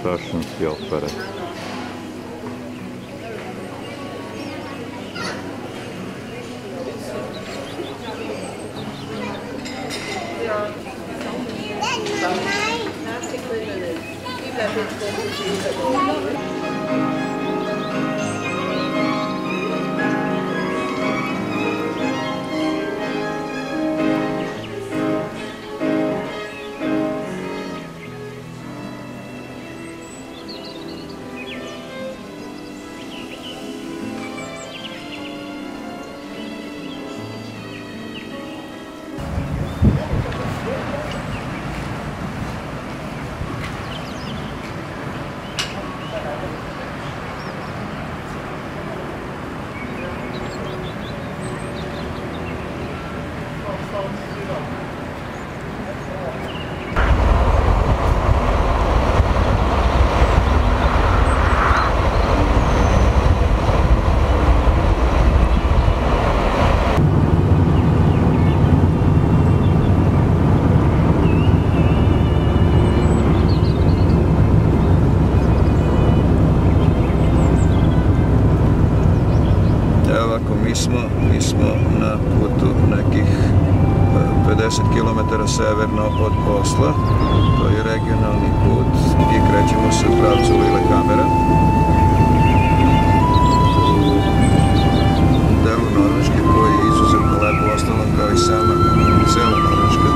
Kršinski opere. Mi smo na putu nekih 50 km severno od Osla. To je regionalni put i krećemo se u pravcu Lillehammer. U delu Norveške koji je izuzetno lepo, ostalo kao i sama cela Norveška.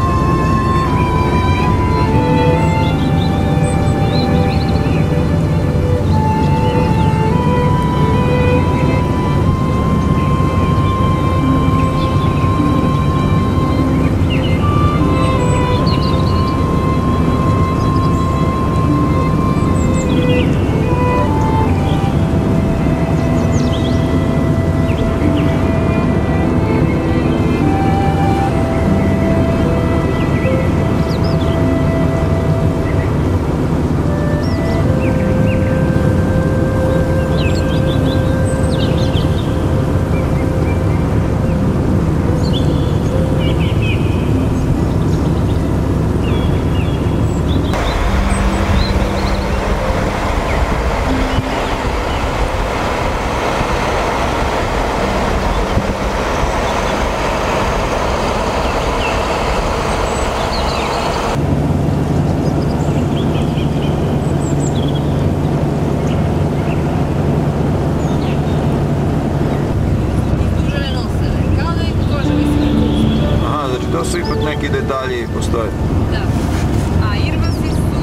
To su ipak neki detalji postoje. Da. A irvasi su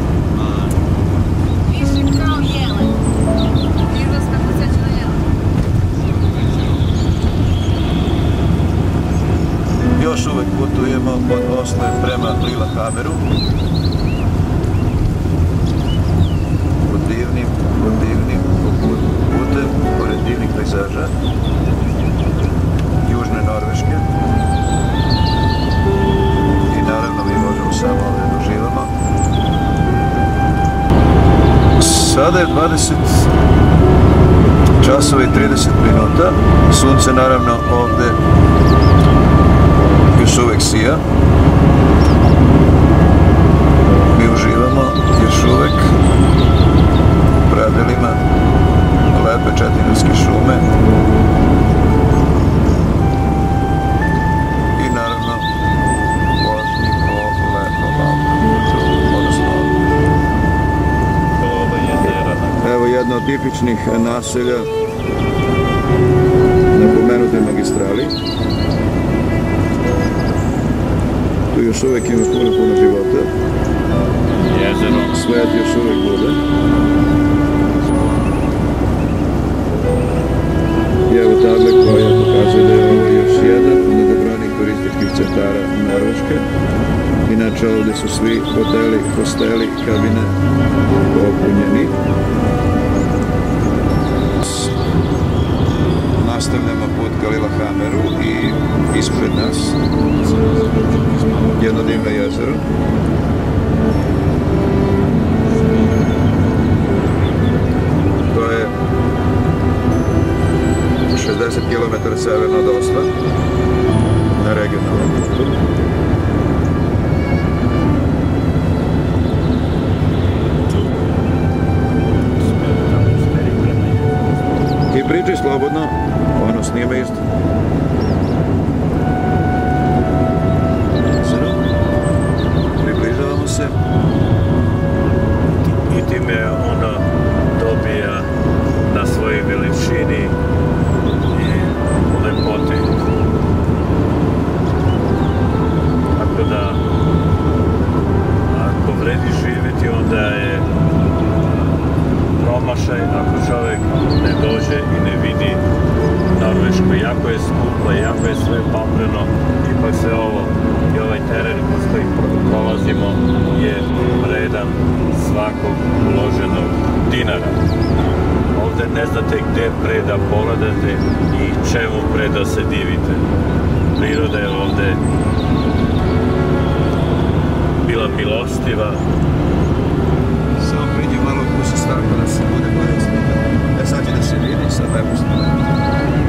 više kao jelen. Irvas kako seća na jelen. Još uvek putujemo od Osle prema Lillehammeru. Divnim putem, pored divnih pejzaža južne Norveške. I naravno mi možemo samo ovdje da uživamo. Sada je 20 časova i 30 minuta. Sunce naravno ovdje još uvek sija. Mi uživamo još uvek u pravilima lepe Četinarske šume. I naravno vožnji po lepom autoputu, odnosno evo jedno od tipičnih naselja na pomenutoj magistrali. Tu još uvek ima puno života. Svet još uvek bude. I evo table koja pokazuje da je ovo još jedan od najbrojnijih turističkih centara Norveške. Inače ovdje su svi hoteli, hosteli, kabine popunjeni. Nastavljamo put ka Lillehammeru i ispred nas jedno divno jezero. To je 60 km severno od Osla na regionalnom putu. Kaži slobodno, ono snima isto. Približavamo se. I time ona dobija na svojoj veličini i lepoti. Tako da, ako vredi živjeti, onda je promašaj ako čovjek ne dođe i ne vidi Norvešku. Jako je skupo, jako je sve papreno, ipak se ovo i ovaj teren kroz koji prolazimo je vredan svakog uloženog dinara. Ovdje ne znate gdje pre da pogledate i čemu pre da se divite. Priroda je ovdje bila milostiva. Samo priđi malo kući stavimo da se bude bolje snimati. Sad će da se vidi, sad lepo snimati.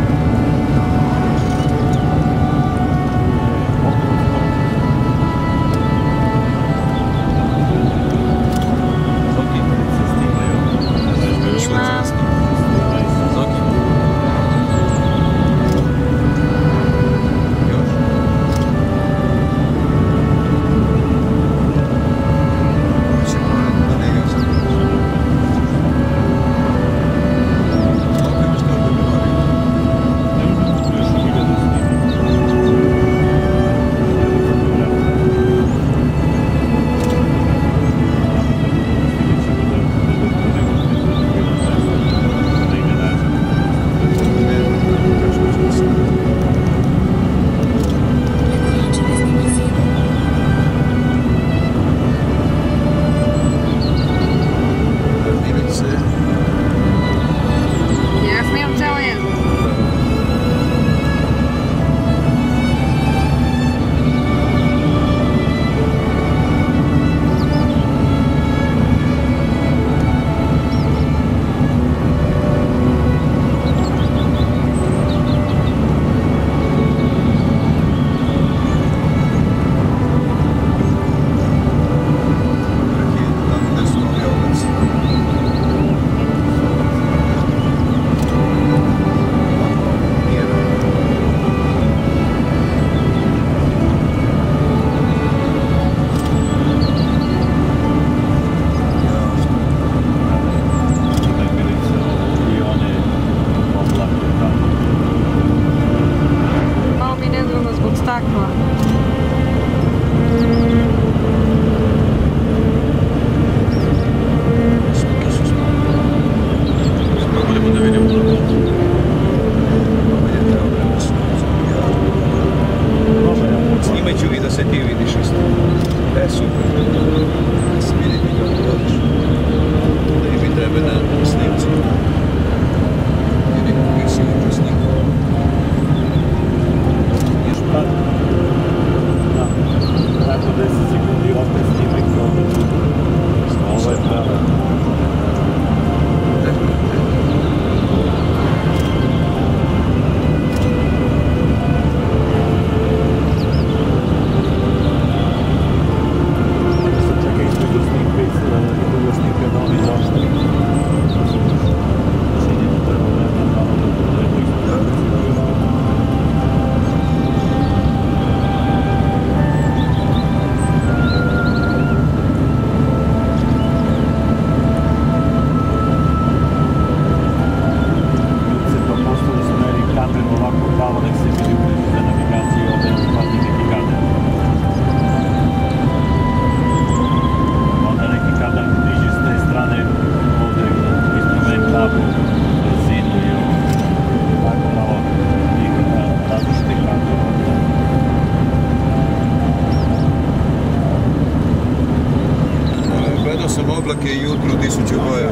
oblake i jutru 1000 boja.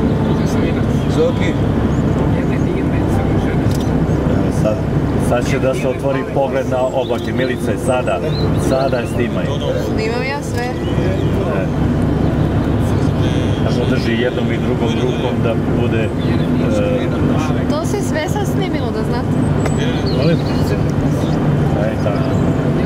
Zoki? Sad će da se otvori pogled na oblake. Milice, sada je snimaj. Snimam ja sve. Ako drži jednom i drugom rukom da bude... To se sve sad snimilo, da znate. Molim? Tako.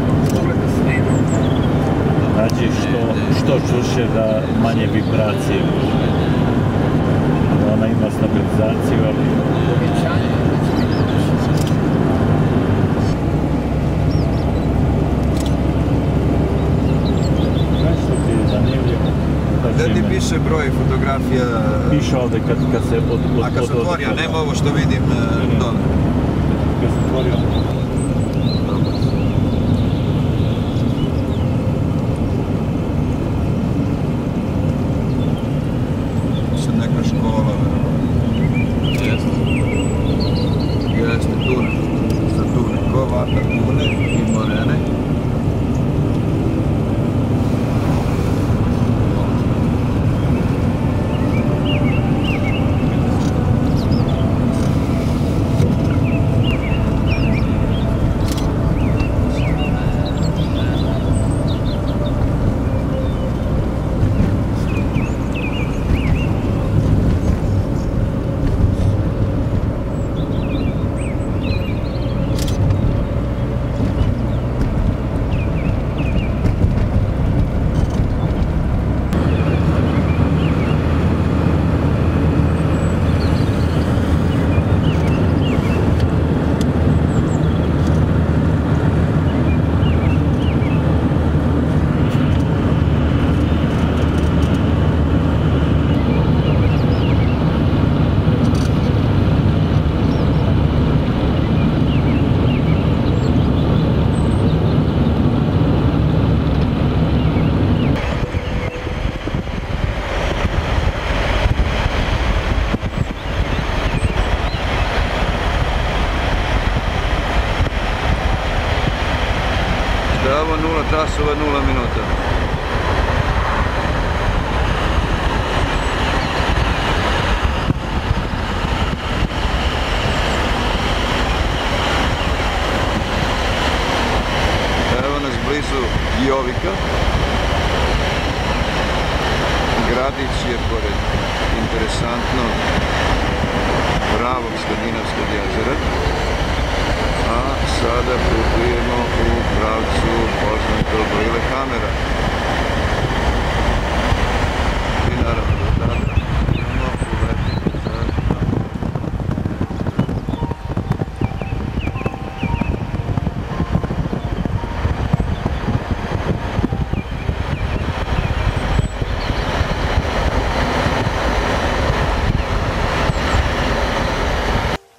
Nađi što čuše da manje vibracije. Ona ima stabilizaciju, ali... piše broj fotografija, Piše ovde kad se a kad se otvorio, nema ovo što vidim dole. Kad se otvorio. Sad neka škola, jeste. Jeste, Tune. Sa Tune, Kovata, Tune i Morene. Evo 0 časova, 0 minuta. Evo nas blizu Jovika. Gradić je pored interesantnog pravog skandinavskog jezera. A sada putujemo u pravcu poznatog Lillehamera. I naravno